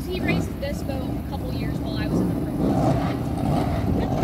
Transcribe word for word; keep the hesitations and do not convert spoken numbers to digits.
he raced this boat a couple years while I was in the Vermont.